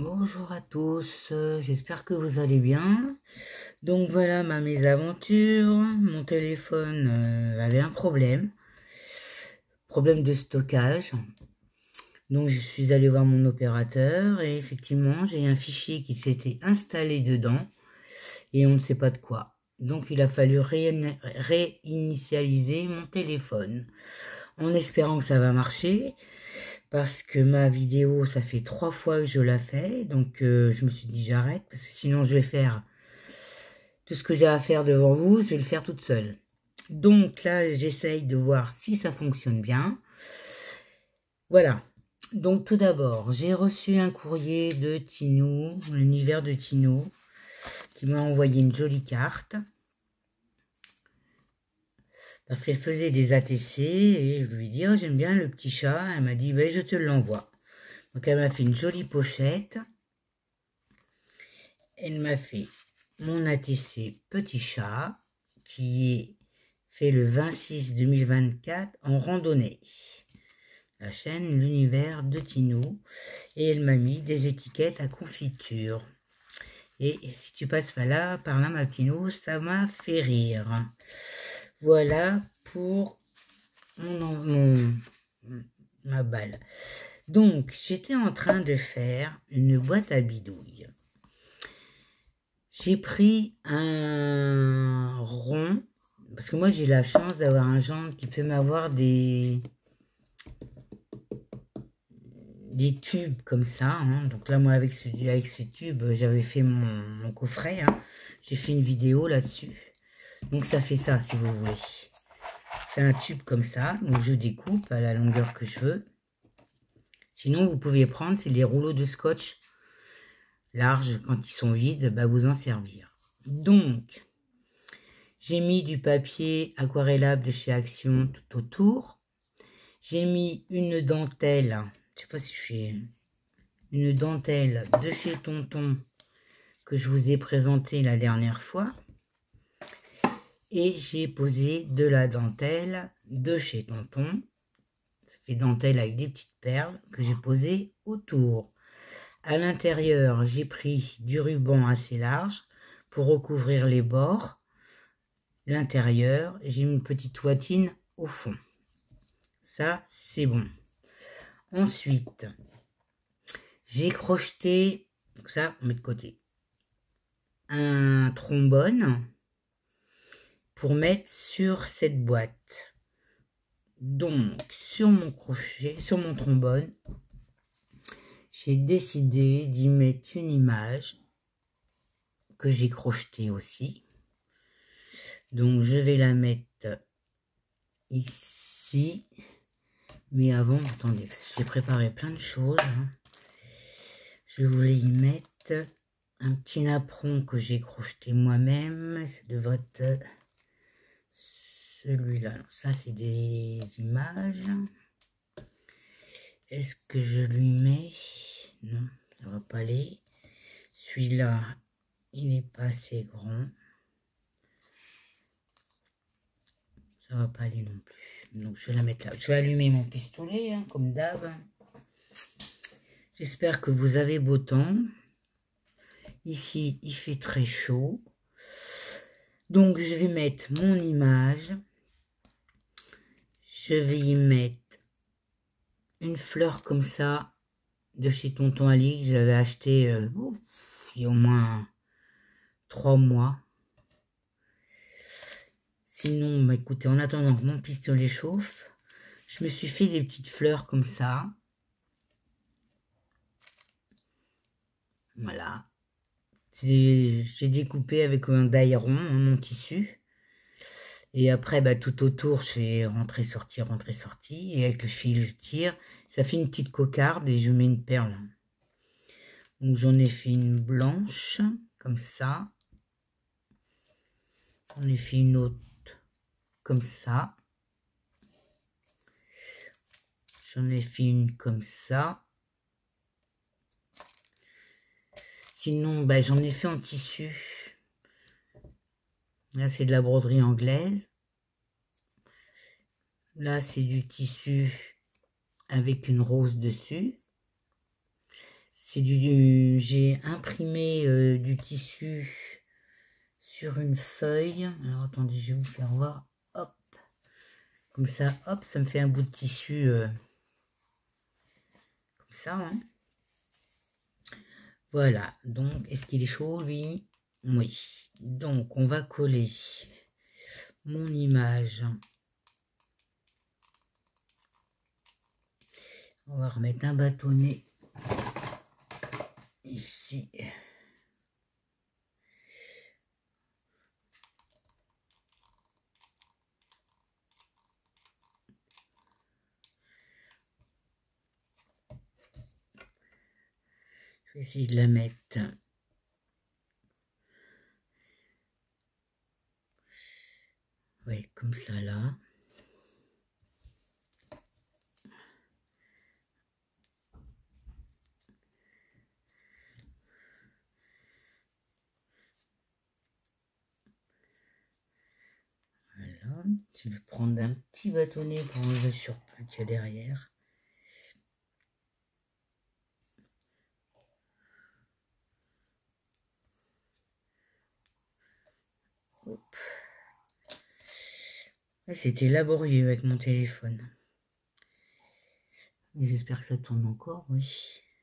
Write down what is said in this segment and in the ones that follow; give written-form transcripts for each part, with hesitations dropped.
Bonjour à tous, j'espère que vous allez bien. Donc voilà ma mésaventure. Mon téléphone avait un problème de stockage. Donc je suis allée voir mon opérateur et effectivement j'ai un fichier qui s'était installé dedans et on ne sait pas de quoi. Donc il a fallu réinitialiser mon téléphone en espérant que ça va marcher. Parce que ma vidéo, ça fait 3 fois que je la fais, donc je me suis dit j'arrête, parce que sinon je vais faire tout ce que j'ai à faire devant vous, je vais le faire toute seule. Donc là, j'essaye de voir si ça fonctionne bien. Voilà. Donc tout d'abord, j'ai reçu un courrier de Tinou, l'univers de Tinou, qui m'a envoyé une jolie carte. Parce qu'elle faisait des ATC, et je lui ai dit, oh j'aime bien le petit chat. Elle m'a dit, ben, je te l'envoie. Donc elle m'a fait une jolie pochette. Elle m'a fait mon ATC Petit Chat, qui est fait le 26-2024 en randonnée. La chaîne L'Univers de Tinou. Et elle m'a mis des étiquettes à confiture. Et si tu passes par là, ma Tinou, ça m'a fait rire. Voilà pour ma balle. Donc, j'étais en train de faire une boîte à bidouilles. J'ai pris un rond, parce que moi j'ai la chance d'avoir un gendre qui peut m'avoir des tubes comme ça. Hein. Donc là, moi avec ce tube, j'avais fait mon coffret. Hein. J'ai fait une vidéo là-dessus. Donc ça fait ça, si vous voulez. C'est un tube comme ça, donc je découpe à la longueur que je veux. Sinon, vous pouvez prendre, c'est les rouleaux de scotch larges, quand ils sont vides, bah, vous en servir. Donc, j'ai mis du papier aquarellable de chez Action tout autour. J'ai mis une dentelle, je sais pas si je fais une dentelle de chez Tonton que je vous ai présenté la dernière fois. Et j'ai posé de la dentelle de chez Tonton. Ça fait dentelle avec des petites perles que j'ai posées autour. À l'intérieur, j'ai pris du ruban assez large pour recouvrir les bords. L'intérieur, j'ai mis une petite toitine au fond. Ça, c'est bon. Ensuite, j'ai crocheté, donc ça, on met de côté, un trombone pour mettre sur cette boîte. Donc, sur mon crochet, sur mon trombone, j'ai décidé d'y mettre une image que j'ai crochetée aussi. Donc, je vais la mettre ici. Mais avant, attendez, j'ai préparé plein de choses. Hein. Je voulais y mettre un petit napperon que j'ai crocheté moi-même. Ça devrait être celui-là. Ça, c'est des images. Est-ce que je lui mets? Non, ça va pas aller. Celui-là, il n'est pas assez grand. Ça va pas aller non plus. Donc, je vais la mettre là. Je vais allumer mon pistolet, hein, comme d'hab. J'espère que vous avez beau temps. Ici, il fait très chaud. Donc, je vais mettre mon image. Je vais y mettre une fleur comme ça de chez Tonton Ali que j'avais acheté il y a au moins 3 mois. Sinon, bah, écoutez, en attendant que mon pistolet chauffe, je me suis fait des petites fleurs comme ça. Voilà. J'ai découpé avec un die rond mon tissu. Et après, bah, tout autour, je fais rentrer, sortir, rentrer, sortir. Et avec le fil, je tire. Ça fait une petite cocarde et je mets une perle. Donc, j'en ai fait une blanche, comme ça. J'en ai fait une autre, comme ça. J'en ai fait une comme ça. Sinon, bah, j'en ai fait en tissu. Là, c'est de la broderie anglaise. Là, c'est du tissu avec une rose dessus. J'ai imprimé du tissu sur une feuille. Alors attendez, je vais vous faire voir. Hop, comme ça, hop, ça me fait un bout de tissu comme ça. Hein. Voilà, donc est-ce qu'il est chaud lui? Oui. Donc on va coller mon image. On va remettre un bâtonnet ici. Je vais essayer de la mettre. Oui, comme ça là. Voilà. Je vais prendre un petit bâtonnet pour enlever le surplus qu'il y a derrière. C'était laborieux avec mon téléphone. J'espère que ça tourne encore, oui.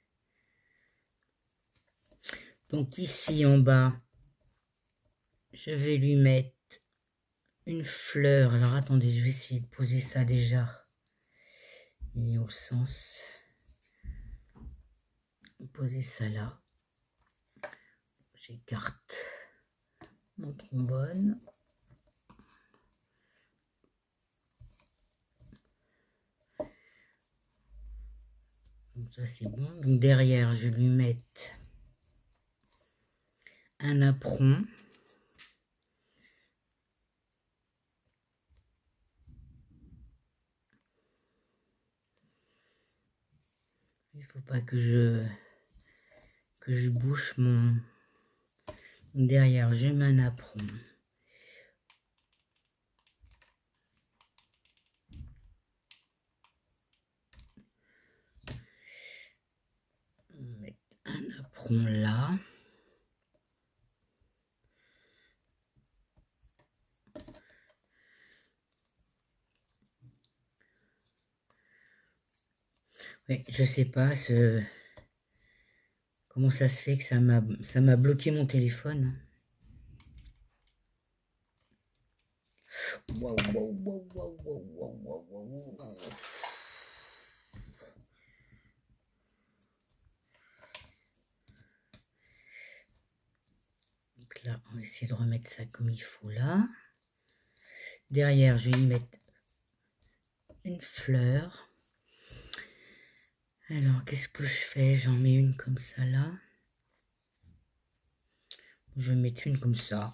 Donc ici en bas, je vais lui mettre une fleur. Alors attendez, je vais essayer de poser ça déjà. Il est au sens. Poser ça là. J'écarte mon trombone. Donc ça c'est bon. Donc derrière, je vais lui mettre un apron. Il faut pas que je bouche mon... Derrière, je mets un apron. On va mettre un apron là. Oui, je sais pas comment ça se fait que ça m'a bloqué mon téléphone. Waouh, waouh, waouh, waouh, waouh, waouh, waouh, waouh. Donc là, on va essayer de remettre ça comme il faut là. Derrière, je vais y mettre une fleur. Alors, qu'est-ce que je fais? J'en mets une comme ça là. Je vais mettre une comme ça.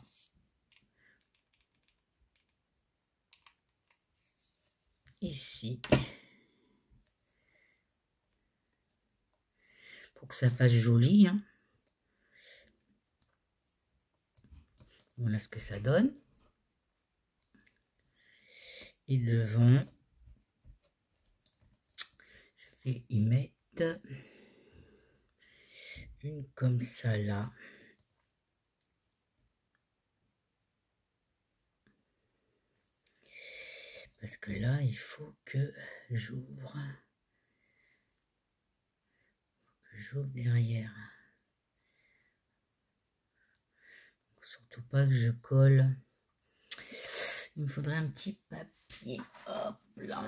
Ici. Pour que ça fasse joli. Hein. Voilà ce que ça donne. Et devant, je vais y mettre une comme ça là. Parce que là, il faut que j'ouvre. J'ouvre derrière. Surtout pas que je colle. Il me faudrait un petit papier. Hop là.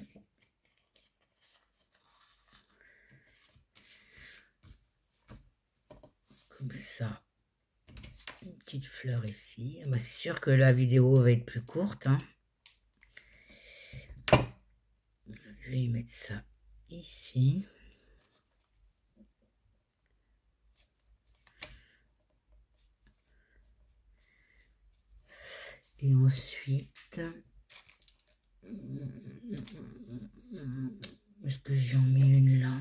Comme ça. Une petite fleur ici. Bah, c'est sûr que la vidéo va être plus courte. Hein. Je vais y mettre ça ici. Et ensuite, est-ce que j'en mets une là?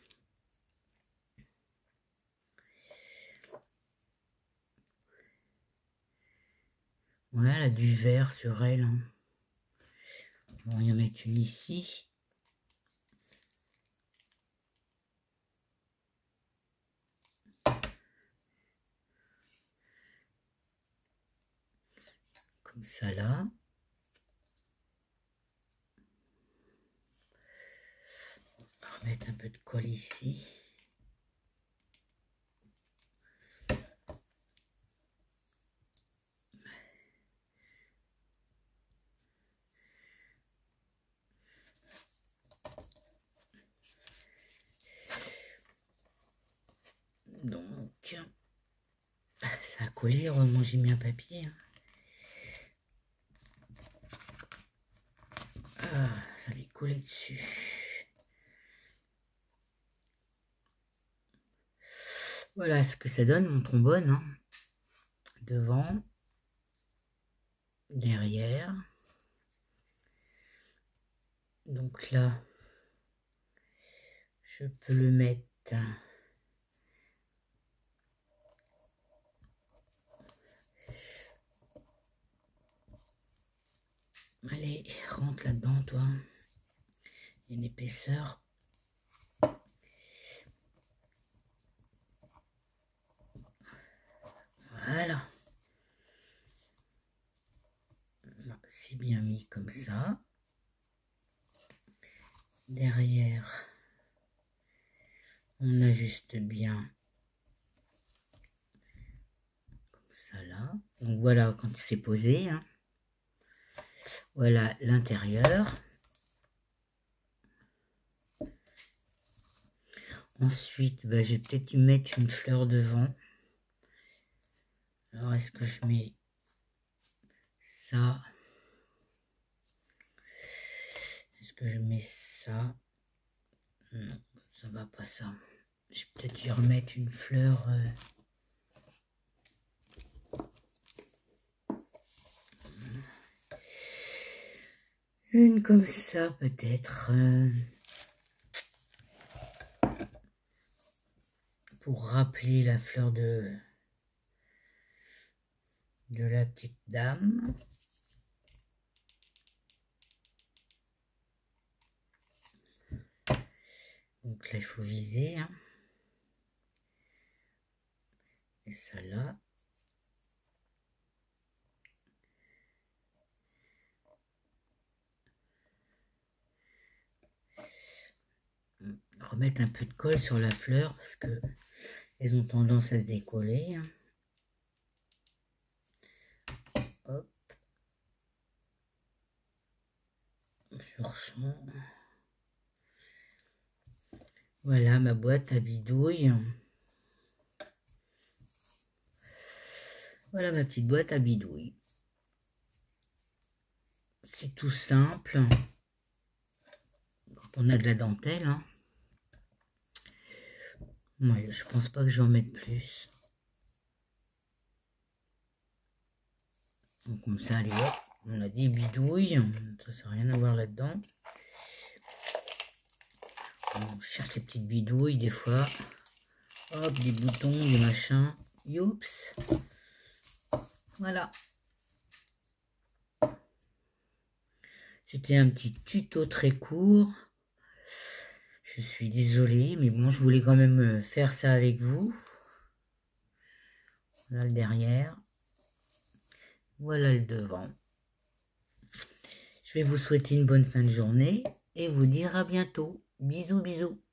Ouais, elle a du vert sur elle. Hein. On va y en mettre une ici. comme ça là. On va remettre un peu de colle ici. Donc, ça a collé, heureusement j'ai mis un papier. Ah, ça avait collé dessus. Voilà ce que ça donne mon trombone. Hein. Devant, derrière. Donc là, je peux le mettre. Allez, rentre là-dedans, toi. Il y a une épaisseur. Voilà. C'est bien mis comme ça. Derrière, on ajuste bien. Comme ça, là. Donc voilà, quand c'est posé. Hein. Voilà l'intérieur. Ensuite, bah, je vais peut-être y mettre une fleur devant. Alors, est-ce que je mets ça? Est-ce que je mets ça? Non, ça va pas ça. Je vais peut-être y remettre une fleur. Une comme ça, peut-être. Pour rappeler la fleur de la petite dame. Donc là, il faut viser. Hein. Et ça là. Remettre un peu de colle sur la fleur parce que elles ont tendance à se décoller. Hein. Hop. Je ressens. Voilà ma boîte à bidouille. Voilà ma petite boîte à bidouille. C'est tout simple. Quand on a de la dentelle. Hein. Ouais, je pense pas que je vais en mettre plus. Donc comme ça, allez hop, on a des bidouilles. Ça n'a rien à voir là-dedans. On cherche les petites bidouilles des fois. Hop, des boutons, des machins. Youps. Voilà. C'était un petit tuto très court. Je suis désolée, mais bon, je voulais quand même faire ça avec vous. Voilà le derrière. Voilà le devant. Je vais vous souhaiter une bonne fin de journée et vous dire à bientôt. Bisous, bisous.